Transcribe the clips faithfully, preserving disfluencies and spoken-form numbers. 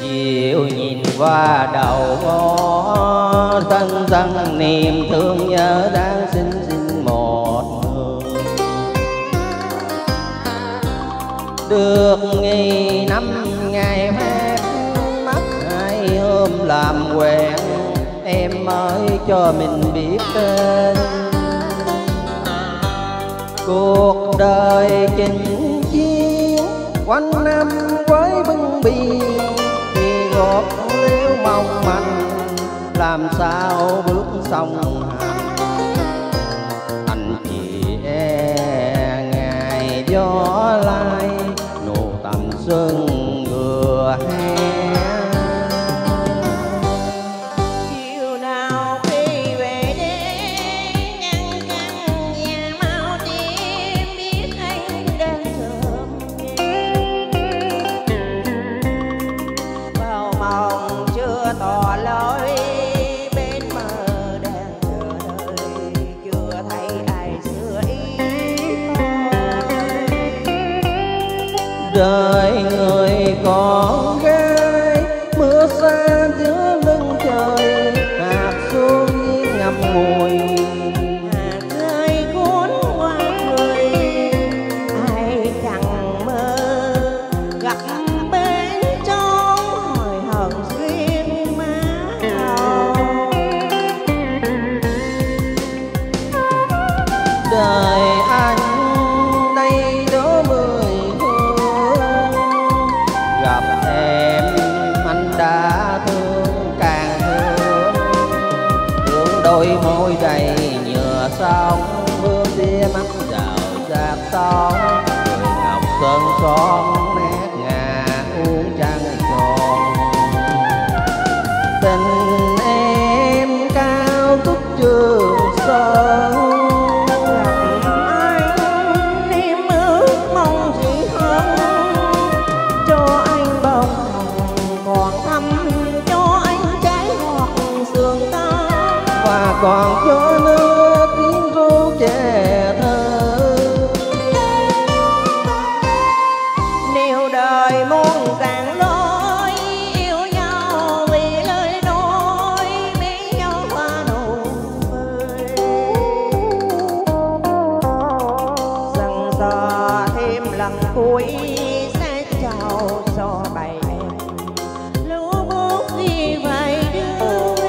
chiều nhìn qua đầu ngõ, thân thân niềm thương nhớ đang xin xin một người. Được nghỉ năm ngày mát mắt hai hôm làm quen, em mới cho mình biết tên. Cuộc đời chinh chiến quanh năm với bưng biển, thì gót liễu mong manh làm sao bước sông hành. Anh chị e ngày gió lai nụ tầm xuân vừa hè. Tỏ lối bên mơ đang chờ đợi, chưa thấy ai sửa ý đời người con gái mưa xa giữa lưng trời, hạt xuống nghiêng ngậm ngùi hạt rơi cuốn qua người. Ai chẳng mơ gặp bên trong hồi hận duyên má hồng. đời anh đây đó mười hương, gặp em anh đã thương càng thương. Thương đôi môi đầy nhựa sóng, hương tia mắt rào rạc sóng, người ngọc sơn son nét ngà uống trăng tròn. Tình em cao túc trường sơn, em ước mong gì hơn, cho anh bông hồng còn thắm, cho anh trái ngọt sương ta, và còn cho nước tiếng ru trẻ thơ. Nếu đời muôn dạng lối yêu nhau vì lời nói mấy nhau qua nụ cười, rằng giờ thêm lần cuối sẽ chào cho bầy em lũ bước đi vài đứa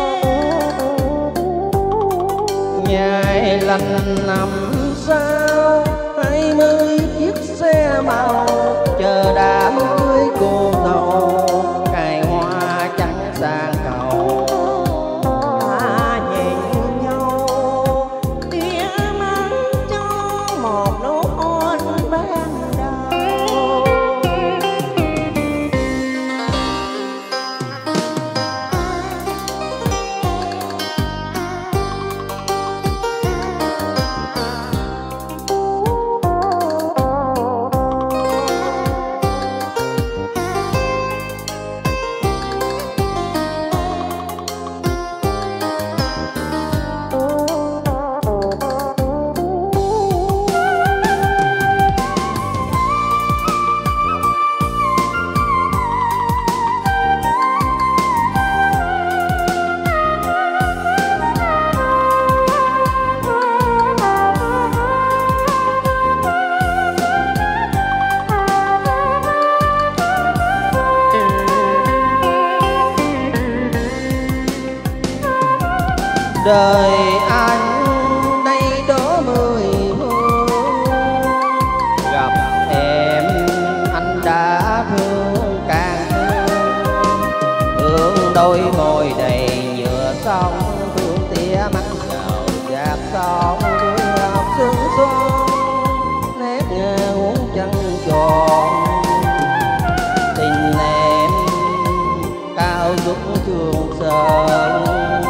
Nhài lành năm sao hai mươi chiếc xe màu, chờ đám cưới cô dâu cài hoa trắng sang cầu. ta nhìn nhau tia mắt trong một nụ hôn ban đầu. Đời anh đây đó mười hương, gặp em anh đã thương càng thương. Thương đôi môi đầy nhựa sóng, thương tia mắt rào rạc sóng, đôi ngọc sương son nét ngà uống trăng tròn. Tình em cao giúp trường sơn,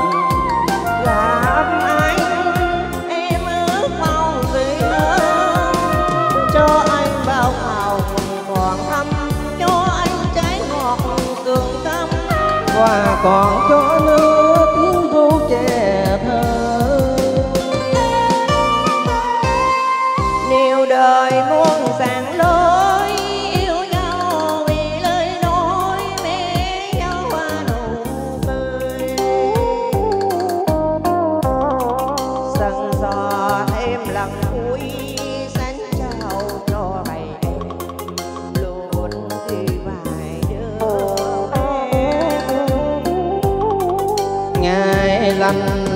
Gặp anh em ước mong gì hơn, cho anh bao hào còn thắm, cho anh trái ngọt tường tâm, và còn cho nước tiếng ru trẻ thơ. Nếu đời muôn dạng lối yêu nhau vì lời nói mê anh